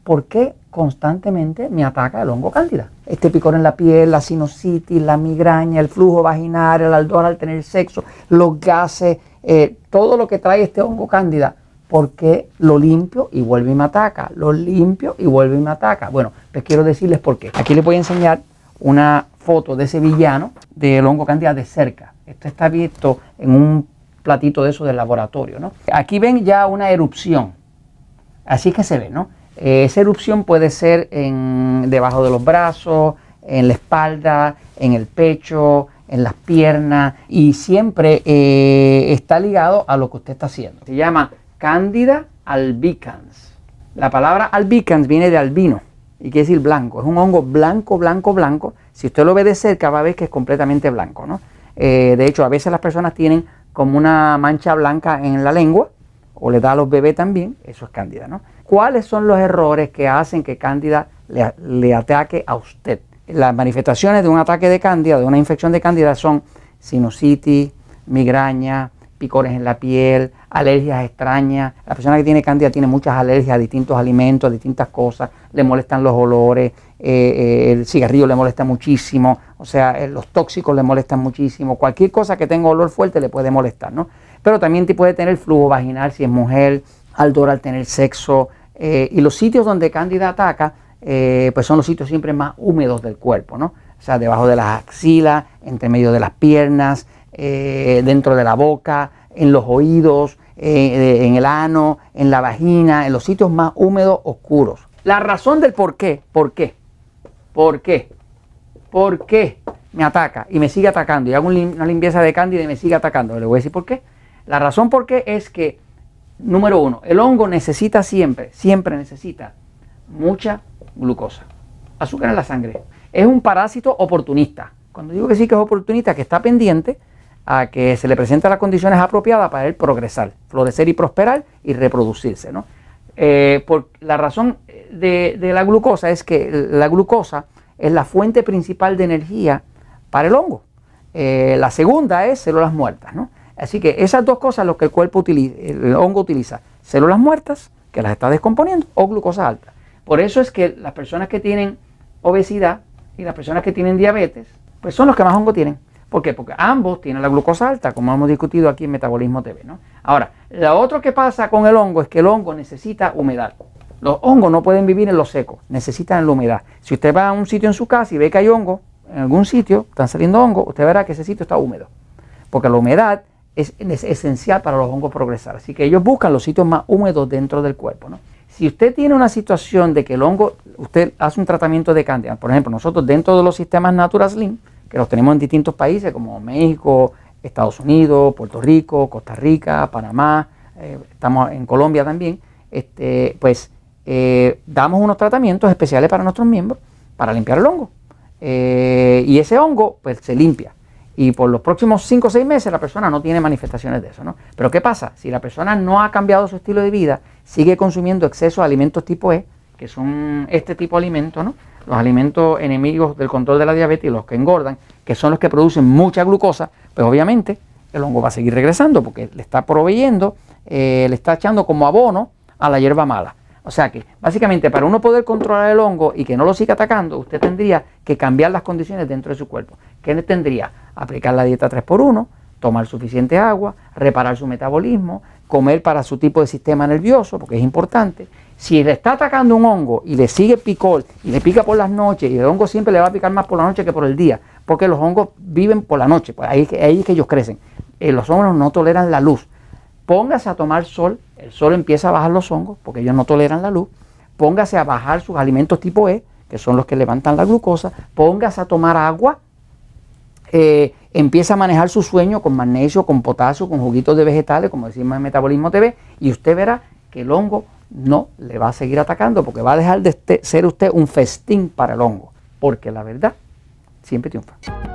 ¿por qué constantemente me ataca el hongo cándida? Este picor en la piel, la sinusitis, la migraña, el flujo vaginal, el ardor al tener sexo, los gases, todo lo que trae este hongo cándida. ¿Por qué lo limpio y vuelve y me ataca? Lo limpio y vuelve y me ataca. Bueno, pues quiero decirles por qué. Aquí les voy a enseñar una foto de ese villano del hongo cándida de cerca. Esto está visto en un platito de eso del laboratorio, ¿no? Aquí ven ya una erupción. Así que se ve, ¿no? Esa erupción puede ser debajo de los brazos, en la espalda, en el pecho, en las piernas, y siempre está ligado a lo que usted está haciendo. Se llama Candida albicans. La palabra albicans viene de albino y quiere decir blanco. Es un hongo blanco, blanco, blanco. Si usted lo ve de cerca va a ver que es completamente blanco, ¿no? De hecho, a veces las personas tienen como una mancha blanca en la lengua, o le da a los bebés también. Eso es cándida, ¿no? ¿Cuáles son los errores que hacen que cándida le ataque a usted? Las manifestaciones de un ataque de cándida, de una infección de cándida, son sinusitis, migraña, picores en la piel, alergias extrañas. La persona que tiene cándida tiene muchas alergias a distintos alimentos, a distintas cosas, le molestan los olores, el cigarrillo le molesta muchísimo, o sea, los tóxicos le molestan muchísimo, cualquier cosa que tenga olor fuerte le puede molestar, ¿no? Pero también puede tener flujo vaginal si es mujer, ardor al tener sexo, y los sitios donde cándida ataca, pues son los sitios siempre más húmedos del cuerpo, ¿no? O sea, debajo de las axilas, entre medio de las piernas, dentro de la boca, en los oídos, en el ano, en la vagina, en los sitios más húmedos, oscuros. La razón del por qué me ataca y me sigue atacando, y hago una limpieza de cándida y me sigue atacando, le voy a decir por qué. La razón por qué es que, número uno, el hongo necesita siempre necesita mucha glucosa, azúcar en la sangre. Es un parásito oportunista. Cuando digo que sí que es oportunista, que está pendiente a que se le presenten las condiciones apropiadas para él progresar, florecer y prosperar y reproducirse, ¿no? Por la razón de la glucosa es que la glucosa es la fuente principal de energía para el hongo. La segunda es células muertas, ¿no? Así que esas dos cosas lo que el cuerpo utiliza, el hongo utiliza, células muertas que las está descomponiendo o glucosa alta. Por eso es que las personas que tienen obesidad y las personas que tienen diabetes, pues son los que más hongo tienen. ¿Por qué? Porque ambos tienen la glucosa alta, como hemos discutido aquí en Metabolismo TV, ¿no? Ahora, lo otro que pasa con el hongo es que el hongo necesita humedad. Los hongos no pueden vivir en lo seco, necesitan la humedad. Si usted va a un sitio en su casa y ve que hay hongo, en algún sitio están saliendo hongos, usted verá que ese sitio está húmedo. Porque la humedad es esencial para los hongos progresar. Así que ellos buscan los sitios más húmedos dentro del cuerpo, ¿no? Si usted tiene una situación de que el hongo, usted hace un tratamiento de cándida, por ejemplo, nosotros dentro de los sistemas NaturalSlim, que los tenemos en distintos países como México, Estados Unidos, Puerto Rico, Costa Rica, Panamá, estamos en Colombia también, damos unos tratamientos especiales para nuestros miembros para limpiar el hongo. Y ese hongo pues se limpia. Y por los próximos 5 o 6 meses la persona no tiene manifestaciones de eso, ¿no? Pero ¿qué pasa? Si la persona no ha cambiado su estilo de vida, sigue consumiendo exceso de alimentos tipo E, que son este tipo de alimentos, ¿no? Los alimentos enemigos del control de la diabetes y los que engordan, que son los que producen mucha glucosa, pues obviamente el hongo va a seguir regresando porque le está proveyendo, le está echando como abono a la hierba mala. O sea que básicamente para uno poder controlar el hongo y que no lo siga atacando, usted tendría que cambiar las condiciones dentro de su cuerpo. ¿Qué tendría? Aplicar la dieta 3x1, tomar suficiente agua, reparar su metabolismo, comer para su tipo de sistema nervioso, porque es importante. Si le está atacando un hongo y le sigue picor y le pica por las noches, y el hongo siempre le va a picar más por la noche que por el día, porque los hongos viven por la noche, pues ahí es que ellos crecen. Los hongos no toleran la luz. Póngase a tomar sol, el sol empieza a bajar los hongos, porque ellos no toleran la luz. Póngase a bajar sus alimentos tipo E, que son los que levantan la glucosa. Póngase a tomar agua. Empieza a manejar su sueño con magnesio, con potasio, con juguitos de vegetales, como decimos en Metabolismo TV, y usted verá que el hongo no le va a seguir atacando, porque va a dejar de ser usted un festín para el hongo, porque la verdad siempre triunfa.